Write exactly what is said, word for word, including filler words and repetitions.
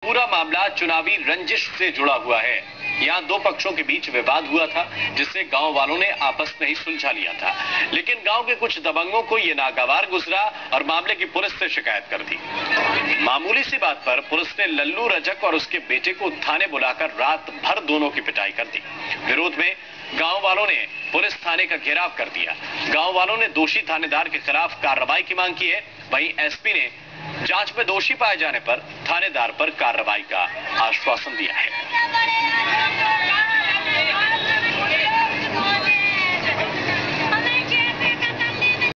पूरा मामला चुनावी रंजिश से जुड़ा हुआ है। यहाँ दो पक्षों के बीच विवाद हुआ था, जिससे गांव वालों ने आपस में ही सुलझा लिया था, लेकिन गांव के कुछ दबंगों को ये नागवार गुजरा और मामले की पुलिस से शिकायत कर दी। मामूली सी बात पर पुलिस ने लल्लू रजक और उसके बेटे को थाने बुलाकर रात भर दोनों की पिटाई कर दी। विरोध में गांव वालों ने पुलिस थाने का घेराव कर दिया। गांव वालों ने दोषी थानेदार के खिलाफ कार्रवाई की मांग की है। वहीं एसपी ने जांच में दोषी पाए जाने पर थानेदार पर कार्रवाई का आश्वासन दिया है।